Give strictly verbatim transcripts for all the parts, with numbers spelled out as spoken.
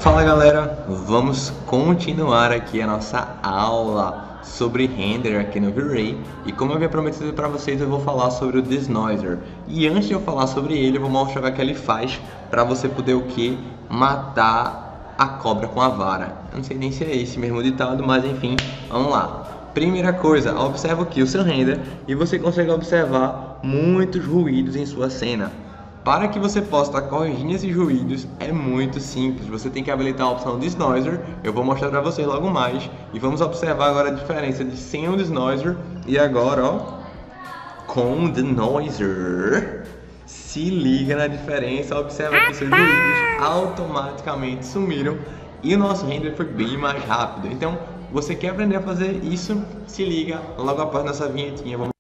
Fala galera, vamos continuar aqui a nossa aula sobre render aqui no V-Ray. E como eu havia prometido para vocês, eu vou falar sobre o Denoiser. E antes de eu falar sobre ele, eu vou mostrar o que ele faz para você poder o que? Matar a cobra com a vara. Eu não sei nem se é esse mesmo ditado, mas enfim, vamos lá. Primeira coisa, observa aqui o seu render e você consegue observar muitos ruídos em sua cena. Para que você possa estar corrigindo esses ruídos, é muito simples. Você tem que habilitar a opção Denoiser. Eu vou mostrar para vocês logo mais. E vamos observar agora a diferença de sem o Denoiser e agora, ó, com o Denoiser. Se liga na diferença, observa que seus ruídos automaticamente sumiram e o nosso render foi bem mais rápido. Então, você quer aprender a fazer isso? Se liga logo após nossa vinhetinha. Vamos...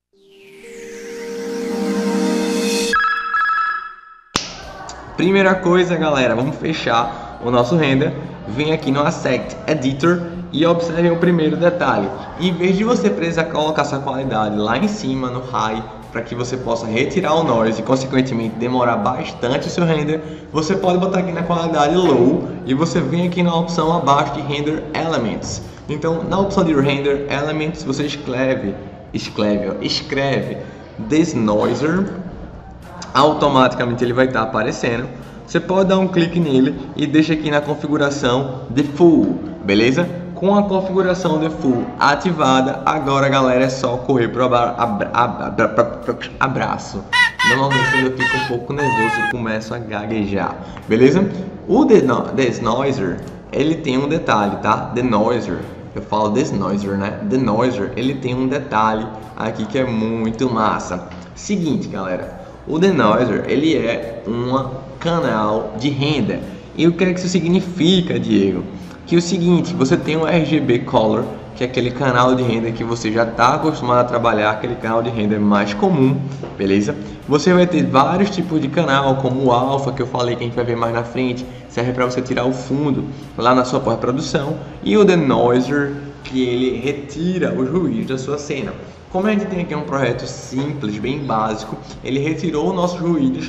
Primeira coisa, galera, vamos fechar o nosso render. Vem aqui no Asset Editor e observe o primeiro detalhe. Em vez de você precisar colocar sua qualidade lá em cima no High, para que você possa retirar o noise e consequentemente demorar bastante o seu render, você pode botar aqui na qualidade Low e você vem aqui na opção abaixo de Render Elements. Então, na opção de Render Elements, você escreve, escreve, ó, escreve Denoiser. Automaticamente ele vai estar aparecendo. Você pode dar um clique nele e deixa aqui na configuração de Full, beleza? Com a configuração de Full ativada, agora galera é só correr pro abra abra abra abraço. Normalmente quando eu fico um pouco nervoso eu começo a gaguejar, beleza? O Denoiser, ele tem um detalhe, tá? Denoiser, eu falo Denoiser, né? Denoiser, ele tem um detalhe aqui que é muito massa. Seguinte, galera. O Denoiser, ele é um canal de render. E o que é que isso significa, Diego? Que é o seguinte, você tem um R G B Color, que é aquele canal de render que você já está acostumado a trabalhar, aquele canal de render mais comum, beleza? Você vai ter vários tipos de canal, como o Alpha, que eu falei que a gente vai ver mais na frente, serve para você tirar o fundo lá na sua pós-produção. E o Denoiser, que ele retira os ruídos da sua cena. Como a gente tem aqui um projeto simples, bem básico, ele retirou os nossos ruídos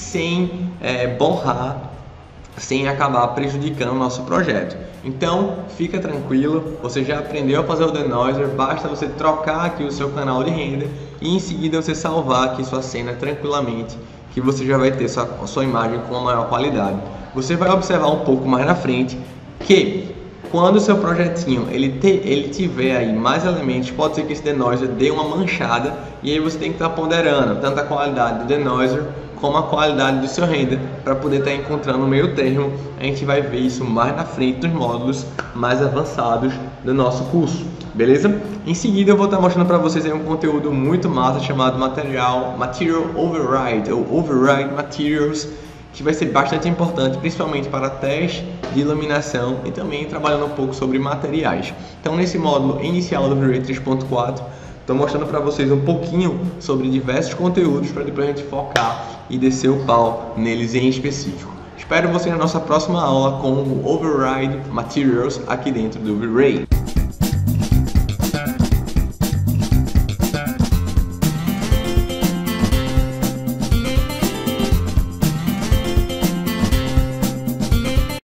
sem é, borrar, sem acabar prejudicando o nosso projeto. Então, fica tranquilo, você já aprendeu a fazer o Denoiser, basta você trocar aqui o seu canal de render e em seguida você salvar aqui sua cena tranquilamente, que você já vai ter sua, sua imagem com a maior qualidade. Você vai observar um pouco mais na frente que quando o seu projetinho ele, te, ele tiver aí mais elementos, pode ser que esse Denoiser dê uma manchada e aí você tem que estar ponderando tanto a qualidade do Denoiser como a qualidade do seu render para poder estar encontrando o meio termo. A gente vai ver isso mais na frente nos módulos mais avançados do nosso curso, beleza? Em seguida eu vou estar mostrando para vocês aí um conteúdo muito massa chamado Material, Material Override ou Override Materials, que vai ser bastante importante, principalmente para teste de iluminação e também trabalhando um pouco sobre materiais. Então, nesse módulo inicial do V-Ray três ponto quatro, estou mostrando para vocês um pouquinho sobre diversos conteúdos para depois a gente focar e descer o pau neles em específico. Espero você na nossa próxima aula com o Override Materials aqui dentro do V-Ray.